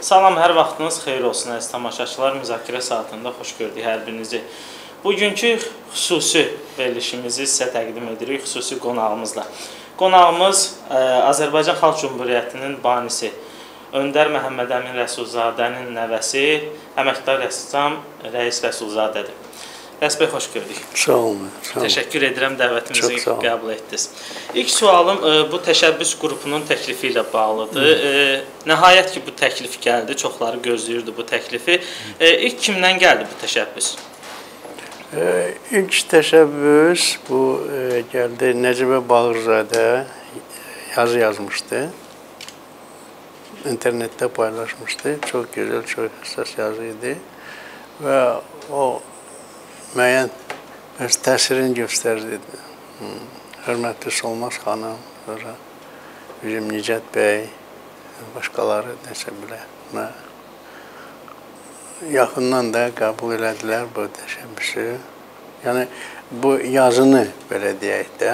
Salam, hər vaxtınız xeyir olsun əziz tamaşaçılar. Müzakirə saatında xoş gördük hər birinizi. Bugünkü xüsusi verilişimizi sizə təqdim edirik, xüsusi qonağımızla. Qonağımız Azərbaycan Xalq Cümhuriyyətinin banisi, Öndər Məhəmməd Əmin Rəsulzadənin nəvəsi, əməkdar rəssam Rəis Rəsulzadədir. Rəis bəy, xoş gördük. Sağ olun. Təşəkkür edirəm, dəvətimizi qəbul etdiniz. İlk sualım bu təşəbbüs qrupunun təklifi ilə bağlıdır. Nəhayət ki, bu təklif gəldi, çoxları gözləyirdi bu təklifi. İlk kimdən gəldi bu təşəbbüs? İlk təşəbbüs bu gəldi, Nəcibə Bağırzadə yazı yazmışdı. İnternetdə paylaşmışdı. Çox gözəl, çox həssas yazı idi. Və o müəyyən öz təsirini göstərdi. Hörmətli Solmaz xanım, sonra bizim Nicət bəy, başqaları nəsə bilə. Yaxından da qəbul elədilər bu təşəbbüsü. Yəni, bu yazını belə deyək də,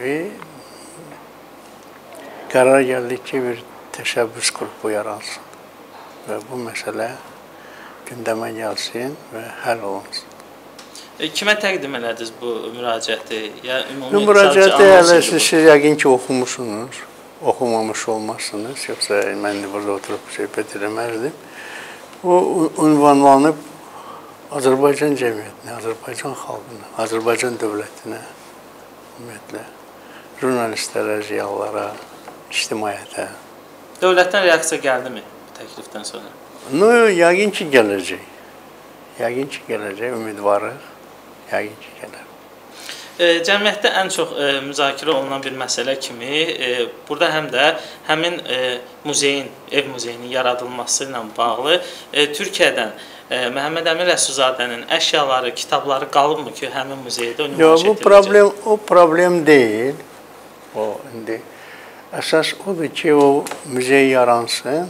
qərar gəldik ki, bir təşəbbüs qrupu yaransın və bu məsələ gündəmə gəlsin və həll olunsun. Kimə təqdim elədiniz bu müraciəti? Bu müraciəti hələ siz yəqin ki, oxumuşsunuz, oxumamış olmazsınız, yoxsa mən də burada oturub söhbət eləməzdim. O ünvanlanıb Azərbaycan cəmiyyətinə, Azərbaycan xalqına, Azərbaycan dövlətinə, ümumiyyətlə, jurnalistlərə, ziyalılara, ictimaiyyətə. Dövlətdən reaksiya gəldimi bu təklifdən sonra? Yəqin ki, gələcək. Yəqin ki, gələcək, ümidvarıq. Yəqin ki, gələr. Cəmiyyətdə ən çox müzakirə olunan bir məsələ kimi, burada həm də həmin muzeyin, ev muzeyinin yaradılması ilə bağlı Türkiyədən Məhəmməd Əmin Rəsulzadənin əşyaları, kitabları qalıbmı ki, həmin muzeydə nümayiş etdiriləcək? O problem deyil. İndi əsas odur ki, o muzey yaransın,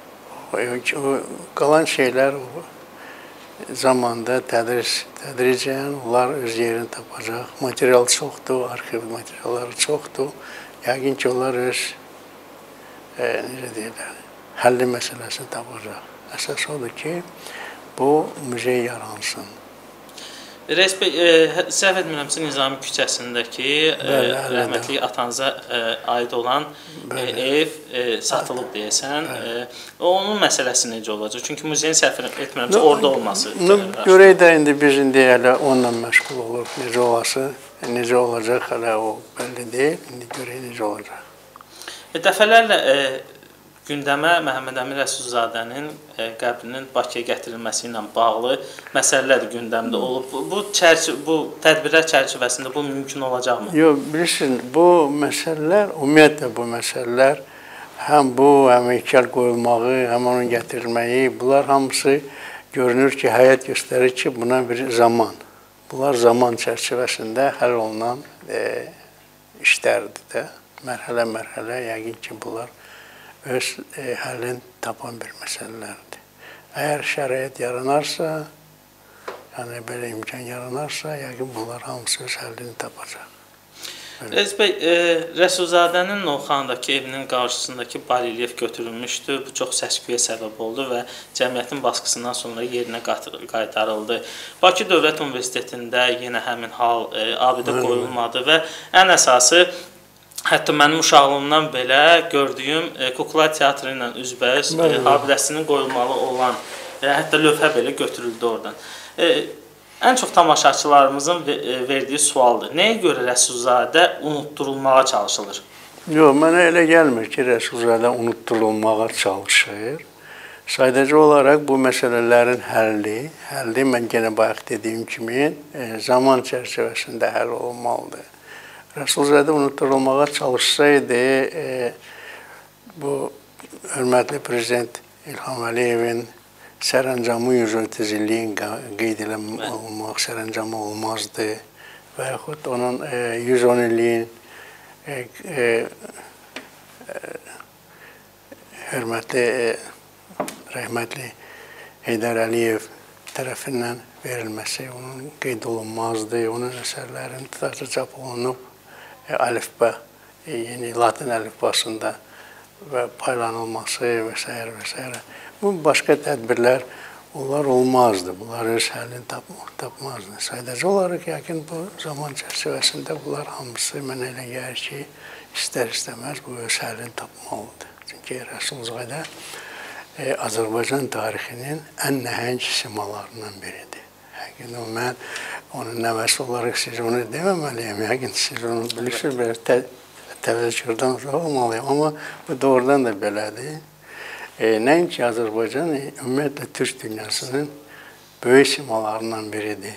qalan şeylər zamanda tədricən onlar öz yerini tapacaq. Material çoxdur, arxiv materialları çoxdur. Yəqin ki, onlar öz necə deyirlər, həlli məsələsini tapacaq. Əsas odur ki, bu muzey yaransın. Rəis bəy, səhv etmirəmsə Nizami küçəsindəki rəhmətli atanıza aid olan ev satılıb deyəsən. Onun məsələsi necə olacaq? Çünki muzeyin səhv etmirəmsə orada olması. Görək də indi biz hələ onunla məşğul oluruq. Necə olası, necə olacaq hələ o bəlli deyil. İndi görək necə olacaq. Dəfələrlə gündəmə Məhəmməd Əmin Rəsulzadənin qəbrinin Bakıya gətirilməsi ilə bağlı məsələlər gündəmdə olub. Bu tədbirlər çərçivəsində bu mümkün olacaqmı? Yox, bilirsiniz, bu məsələlər, ümumiyyətlə bu məsələlər, həm bu, həm heykəl qoyulmağı, həm onun gətirilməyi, bunlar hamısı görünür ki, həyat göstərir ki, buna bir zaman. Bunlar zaman çərçivəsində həll olunan işlərdir də. Mərhələ-mərhələ, yəqin ki, bunlar öz həllini tapan bir məsələlərdir. Əgər şərait yaranarsa, yəni belə imkan yaranarsa, yəqin bunlar hamısı öz həllini tapacaq. Rəis bəy, Rəsulzadənin Novxandakı evinin qarşısındakı baryef götürülmüşdü. Bu çox səs-küyə səbəb oldu və cəmiyyətin baskısından sonra yerinə qaytarıldı. Bakı Dövlət Universitetində yenə həmin hal abidə qoyulmadı və ən əsası hətta mənim uşaqlığımdan belə gördüyüm kukla teatrı ilə üzbəüz abidəsinin qoyulmalı olan, hətta lövhə belə götürüldü oradan. Ən çox tamaşaçılarımızın verdiyi sualdır. Nəyə görə Rəsulzadə unutturulmağa çalışılır? Yox, mənə elə gəlmir ki, Rəsulzadə unutturulmağa çalışır. Sadəcə olaraq bu məsələlərin həlli mən yenə bayaq dediyim kimi zaman çərçivəsində həll olmalıdır. Rəsulzadə unutturulmağa çalışsaydı, bu hörmətli prezident İlham Əliyevin sərəncamı 130 illiyin qeyd olmaq sərəncamı olmazdı və yaxud onun 110 illiyin hörmətli rəhmətli Heydər Əliyev tərəfindən verilməsi onun qeyd olunmazdı. Onun əsərlərinin tutacaq çap olunub əlifba, yəni Latin əlifbasında və paylanılması və s. və s. Bu başqa tədbirlər onlar olmazdı. Bunlar öz həllini tapmazdı. Sadəcə olaraq yəqin bu zaman çərçivəsində bunlar hamısı mənə elə gəlir ki, istər-istəməz bu öz həllini tapmalıdır. Çünki Rəsulzadə Azərbaycan tarixinin ən nəhəng simalarından biridir. Yəqin mən onun nəvəsi olaraq siz onu deməməliyəm. Yəqin siz onu bilirsiniz, belə təvəkkürdən uzaq olmalıyım. Amma bu doğrudan da belədir. Nəinki Azərbaycan, ümumiyyətlə Türk dünyasının böyük simalarından biridir.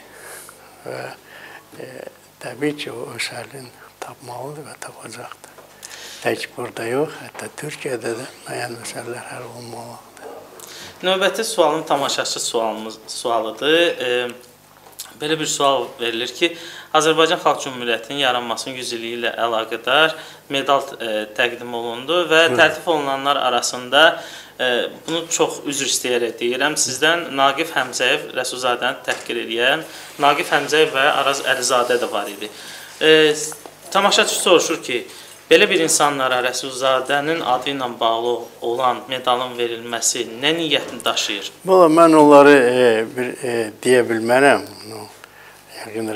Və təbii ki, o öz həllini tapmalıdır və tapacaqdır. Tək burada yox, hətta Türkiyədə də müəyyən məsələlər həll olmalıdır. Növbəti sualım tamaşaçı sualıdır. Belə bir sual verilir ki, Azərbaycan Xalq Cümhuriyyətinin yaranmasının 100 ili ilə əlaqədar medal təqdim olundu və təltif olunanlar arasında bunu çox üzr istəyərək deyirəm. Sizdən Naqif Həmzəyev Rəsulzadəni təhqir edən Naqif Həmzəyev və Araz Əlizadə də var idi. Tamaşaçı soruşur ki, belə bir insanlara Rəsulzadənin adı ilə bağlı olan medalın verilməsi nə niyyətini daşıyır? Valla mən onları deyə bilmərəm. Yəqin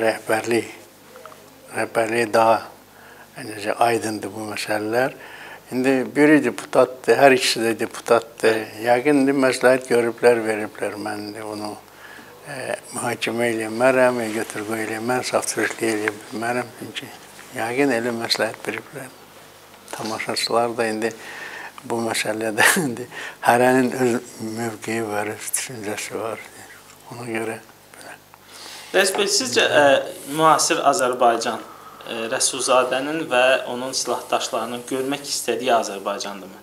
rəhbərliyi daha aydındır bu məsələlər. İndi biri deputatdır, hər ikisi də deputatdır. Yəqin məsləhət görüblər, veriblər. Mən onu mühakimə eləmərəm, götür-qoy eləmərəm, safçılıqlı eləyə bilmərəm. Çünki yəqin elə məsləhət veriblər. Tamaşaçılar da indi bu məsələdə hərənin öz mövqeyi var, öz düşüncəsi var. Ona görə belə. Rəis bəy, sizcə müasir Azərbaycan Rəsulzadənin və onun silahdaşlarının görmək istədiyi Azərbaycandırmı?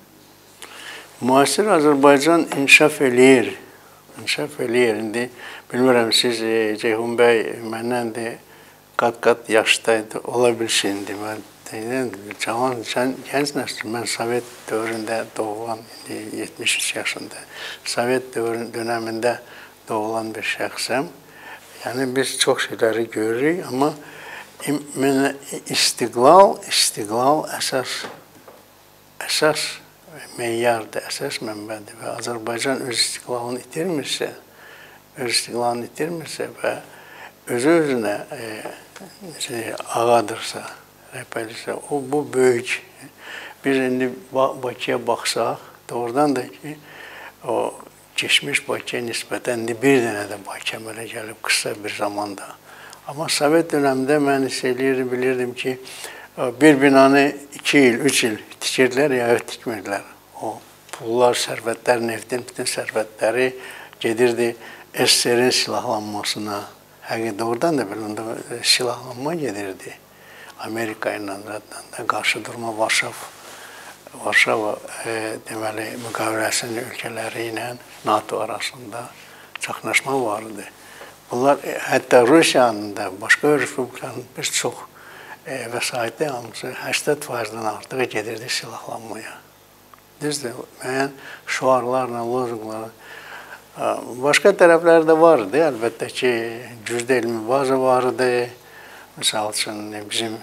Müasir Azərbaycan inkişaf eləyir. İnkişaf eləyir. İndi bilmirəm, siz Ceyhun bəy məndən də qat-qat yaşdaydı. Ola bilsin, mən cavan, gənc nəsil, mən Sovet dövründə doğulan, 73 yaşında, Sovet dönəmində doğulan bir şəxsəm. Yəni, biz çox şeyləri görürük, amma istiqlal əsas meyardır, əsas mənbədir və Azərbaycan öz istiqlalını itirmirsə və özü-özünə ağadırsa, rəhbərliksə, bu böyük. Biz indi Bakıya baxsaq, doğrudan da ki, o keçmiş Bakıya nisbətən bir dənə də Bakı əmələ gəlib qısa bir zamanda. Amma Sovet dönəmində mən bilirdim ki, bir binanı 2 il, 3 il tikirdilər, ya tikmirdilər. O pullar, sərvətlər, neftin bütün sərvətləri gedirdi SSR-in silahlanmasına. Həqiqətən doğrudan da belə silahlanma gedirdi. Amerika ilə da qarşı durma Varşava deməli müqaviləsinin ölkələri ilə NATO arasında çaxnaşma vardı. Bunlar hətta Rusiyanın da, başqa respublikanın bir çox vəsaiti hamısı 80%-dən artıq gedirdi silahlanmaya. Düzdür, müəyyən şuarlarla, lozunqlarla. Başqa tərəflər də vardı, əlbəttə ki, gücdə elmi baza vardı. Misal üçün, bizim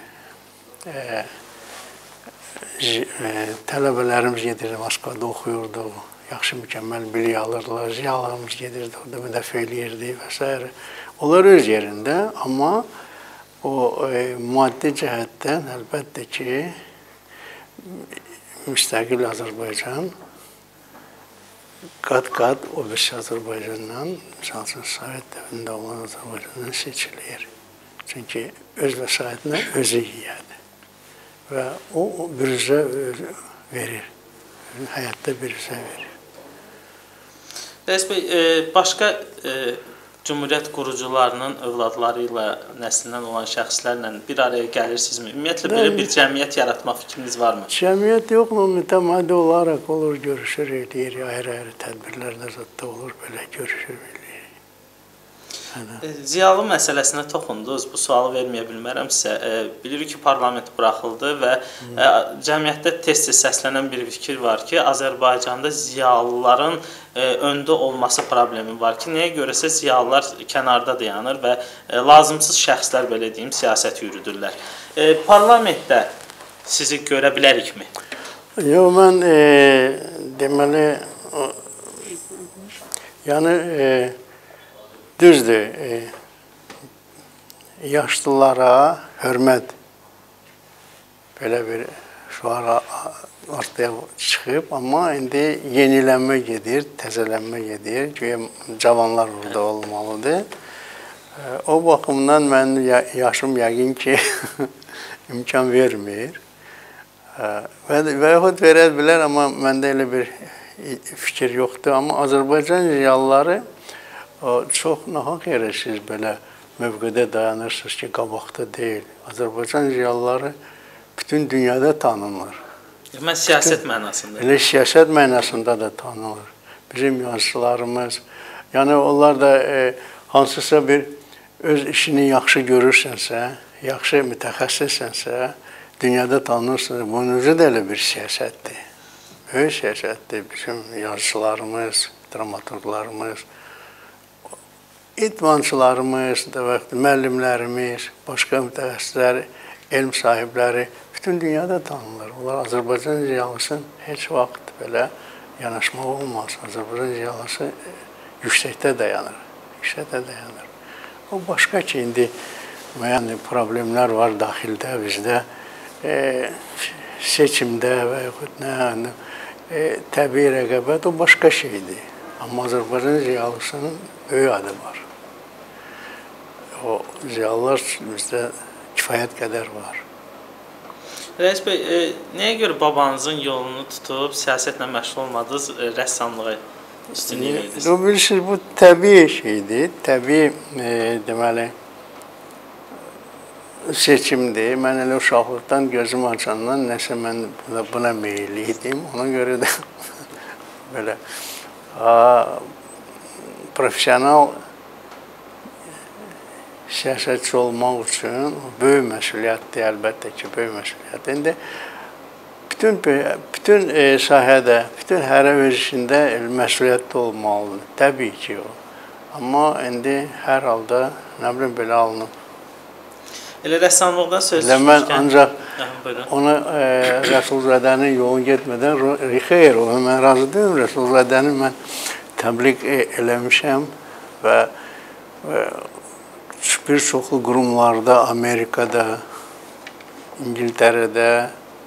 tələbələrimiz gedirdi, Moskvada oxuyurdu. Yaxşı, mükəmməl bilik alırdılar, ziyalarımız gedirdi, orada müdafiə eləyirdi və s. Onlar öz yerində, amma o maddi cəhətdən əlbəttə ki, müstəqil Azərbaycan qat-qat o birisi Azərbaycandan, misal üçün, Sovet dövründə olan Azərbaycandan seçilir. Çünki öz vəsaitinə özü yiyədir və o bürüzə verir, həyatda bürüzə verir. Rəis bəy, başqa Cümhuriyyət qurucularının övladları ilə, nəslindən olan şəxslərlə bir araya gəlirsinizmi? Ümumiyyətlə, belə bir cəmiyyət yaratma fikriniz varmı? Cəmiyyət yox, mütəmadi olaraq olur, görüşür, eləyir, ayrı-ayrı tədbirlərdə zətdə olur, belə görüşür, eləyir. Ziyalı məsələsinə toxundunuz, bu sualı verməyə bilmərəm sizə. Bilirik ki, parlament buraxıldı və cəmiyyətdə tez-tez səslənən bir fikir var ki, Azərbaycanda ziyalıların öndə olması problemi var ki, nəyə görəsə ziyalılar kənarda dayanır və lazımsız şəxslər, belə deyim, siyasət yürüdürlər. Parlamentdə sizi görə bilərikmi? Yox, mən deməli, yəni düzdür, yaşlılara hörmət belə bir şüara ortaya çıxıb, amma indi yenilənmə gedir, təzələnmə gedir, güya cavanlar burada olmalıdır. O baxımdan mənim yaşım yəqin ki, imkan vermir. Və yaxud verə bilər, amma məndə elə bir fikir yoxdur. Amma Azərbaycan realları çox nahaq yerə siz belə mövqedə dayanırsınız ki, qabaqda deyil. Azərbaycan realları bütün dünyada tanınır. Mən siyasət mənasında. Elə siyasət mənasında da tanınır. Bizim yazıçılarımız, yəni onlar da hansısa bir öz işini yaxşı görürsənsə, yaxşı mütəxəssissənsə, dünyada tanınırsınız. Bunun özü də elə bir siyasətdir. Böyük siyasətdir. Bizim yazıçılarımız, dramaturqlarımız, idmançılarımız, müəllimlərimiz, başqa mütəxəssislər, elm sahibləri bütün dünyada tanınır. Onlar Azərbaycan realısının heç vaxt belə yanaşma olmaz. Azərbaycan realısı yüksəkdə dayanır. Yüksəkdə dayanır. O başqa ki, indi müəyyən problemlər var daxildə bizdə. Seçimdə və yaxud nə, təbii rəqabət o başqa şeydir. Amma Azərbaycan realısının böyük adı var. O reallar bizdə kifayət qədər var. Rəis bəy, nəyə görə babanızın yolunu tutub siyasətlə məşğul olmadınız, rəssamlığa üstünlük verdiniz? Bilirsiniz, bu təbii şeydir, təbii deməli seçimdir. Mən elə uşaqlıqdan gözüm açandan nəsə mən buna meyilli idim. Ona görə də belə profesional siyasətçi olmaq üçün böyük məsuliyyətdir, əlbəttə ki, böyük məsuliyyətdir. İndi bütün sahədə, bütün hərə öz işində məsuliyyətli olmalıdır. Təbii ki, o. Amma indi hər halda, nə bilim, belə alınıb. Elə rəssamlıqdan söz çıxmışkən... Mən ancaq ona Rəsulzadənin yolunu getmədən, xeyr, mən razı deyim, Rəsulzadəni mən təbliğ eləmişəm və bir çoxlu qurumlarda, Amerikada, İngiltərədə,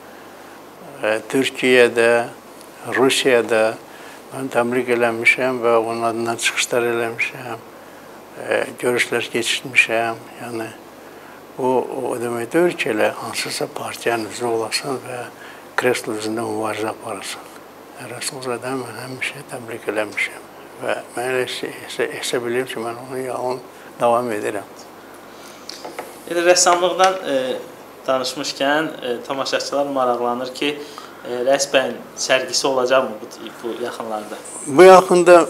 Türkiyədə, Rusiyada mən təbliğ eləmişəm və onun adından çıxışlar eləmişəm, görüşlər keçirmişəm. Yəni, o demək deyir ki, elə hansısa partiyanın üzrə olasan və kreslo üzründə mübarizə aparasan. Rəsulzadəni mən həmişə təbliğ eləmişəm və mən elə hesab edirəm ki, mən onun yolunu davam edirəm. Elə rəssamlıqdan danışmışkən tamaşaçılar maraqlanır ki, Rəis bəyin sərgisi olacaqmı bu yaxınlarda? Bu yaxında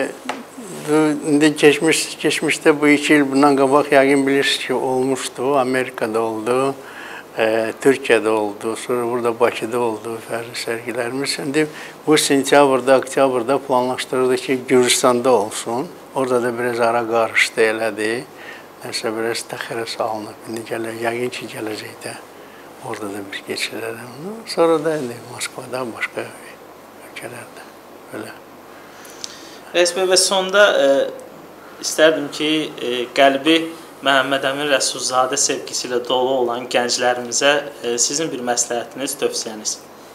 keçmişdə bu 2 il bundan qabaq yəqin bilirsiniz ki, olmuşdu. Amerikada oldu, Türkiyədə oldu, sonra burada Bakıda oldu fərqli sərgilərimiz. İndi bu sentyabrda, oktyabrda planlaşdırıldı ki, Gürcistanda olsun. Orada da biraz ara qarışdı, elədi. Nəsə biraz təxirə salınıb. İndi yəqin ki, gələcəkdə orada da bir keçirərəm. Sonra da Moskvada, başqa ölkələrdə. Belə. Rəis bəy, və sonda istərdim ki, qəlbi Məhəmməd Əmin Rəsulzadə sevgisi ilə dolu olan gənclərimizə sizin bir məsləhətiniz, tövsiyəniz.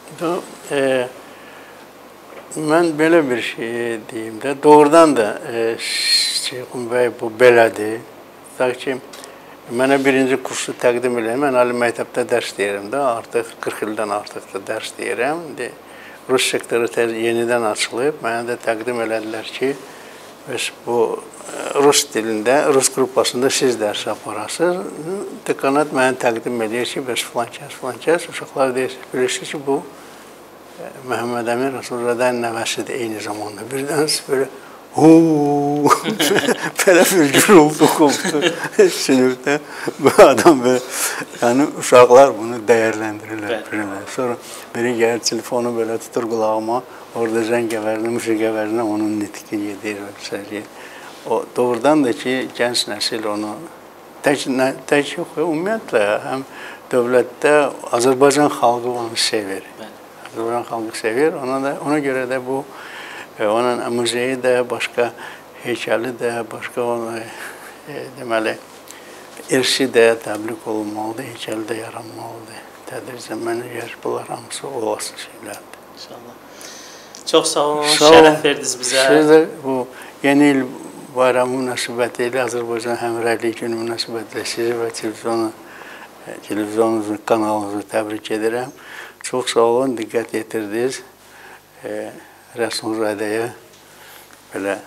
Mən belə bir şey deyim də, doğrudan da Şeyxun bəy bu belədir. Tutaq ki, mənə birinci kursu təqdim edirəm, mən ali məktəbdə dərs deyirəm də, artıq 40 ildən artıq da dərs deyirəm. Rus sektoru yenidən açılıb, mənə də təqdim elədilər ki, bu Rus dilində, Rus qrupasında siz dərs aparasınız. Dekanat mənə təqdim edir ki, filan kəs, uşaqlar bilirsiniz ki, bu Məhəmməd Əmin Rəsulzadənin nəvəsidir eyni zamanda. Birdən belə belə bir gürültü qopdu sinifdə. Bu adam belə, yəni uşaqlar bunu dəyərləndirirlər. Sonra biri gəlir telefonu belə tutur qulağıma, orada zəng əvəzinə, musiqi əvəzinə onun nitqi gedir. O doğrudan da ki, gənc nəsil onu tək yox, ümumiyyətlə həm dövlətdə Azərbaycan xalqı onu sevir. Azərbaycan xalqı sevir. Ona görə də bu onun muzeyi də, başqa heykəli də, başqa deməli irsi də təbliğ olunmalıdır, heykəli də yaranmalıdır. Tədricən mənə gəlir, bunlar hamısı olası şeylərdir. İnşallah. Çox sağ olun, şərəf verdiniz bizə. Siz də bu yeni il bayramı münasibəti ilə Azərbaycan Həmrəylik Günü münasibətilə sizi və televizyon kanalınızı təbrik edirəm. Çox sağ olun, diqqət yetirdiniz. Rəsulzadəyə belə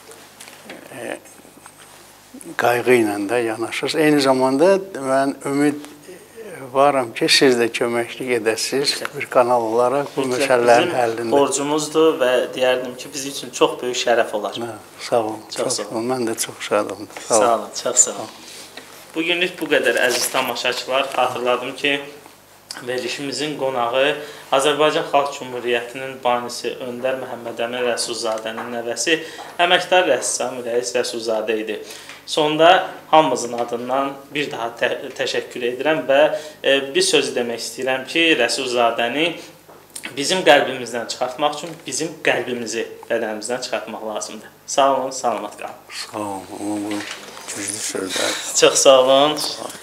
qayğı ilə də yanaşırsınız. Eyni zamanda mən ümid varam ki, siz də köməklik edəsiniz bir kanal olaraq bu məsələlərin həllində. Bizim borcumuzdur və deyərdim ki, bizim üçün çox böyük şərəf olar. Sağ olun, çox sağ olun. Mən də çox şadam. Sağ olun, çox sağ olun. Bugünlük bu qədər əziz tamaşaçılar. Xatırladım ki, verilişimizin qonağı Azərbaycan Xalq Cümhuriyyətinin banisi Öndər Məhəmməd Rəsulzadənin nəvəsi, əməkdar rəssam Rəis Rəsulzadə idi. Sonda hamımızın adından bir daha təşəkkür edirəm və bir söz demək istəyirəm ki, Rəsulzadəni bizim qəlbimizdən çıxartmaq üçün bizim qəlbimizi bədənimizdən çıxartmaq lazımdır. Sağ olun, salamat qalın. Sağ olun, bu güclü sözlər. Çox sağ olun.